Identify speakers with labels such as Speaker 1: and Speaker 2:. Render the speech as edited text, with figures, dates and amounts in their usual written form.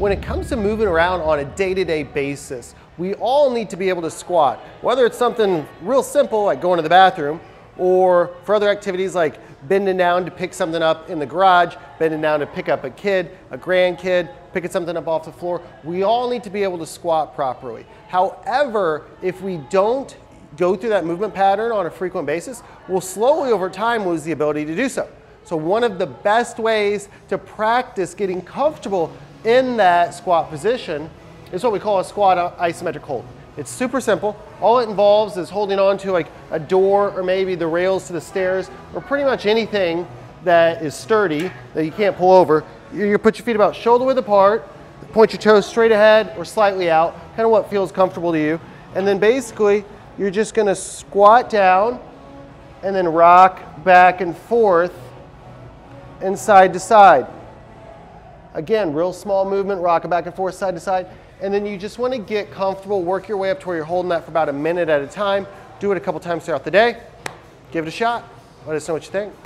Speaker 1: when it comes to moving around on a day-to-day basis, we all need to be able to squat. Whether it's something real simple like going to the bathroom, or for other activities like bending down to pick something up in the garage, bending down to pick up a kid, a grandkid, picking something up off the floor, we all need to be able to squat properly. However, if we don't go through that movement pattern on a frequent basis, we'll slowly over time lose the ability to do so. So one of the best ways to practice getting comfortable in that squat position is what we call a squat isometric hold. It's super simple. All it involves is holding on to like a door or maybe the rails to the stairs or pretty much anything that is sturdy that you can't pull over. You put your feet about shoulder width apart, point your toes straight ahead or slightly out, kind of what feels comfortable to you. And then basically you're just gonna squat down and then rock back and forth and side to side. Again, real small movement, rocking back and forth, side to side. And then you just want to get comfortable, work your way up to where you're holding that for about a minute at a time. Do it a couple times throughout the day. Give it a shot. Let us know what you think.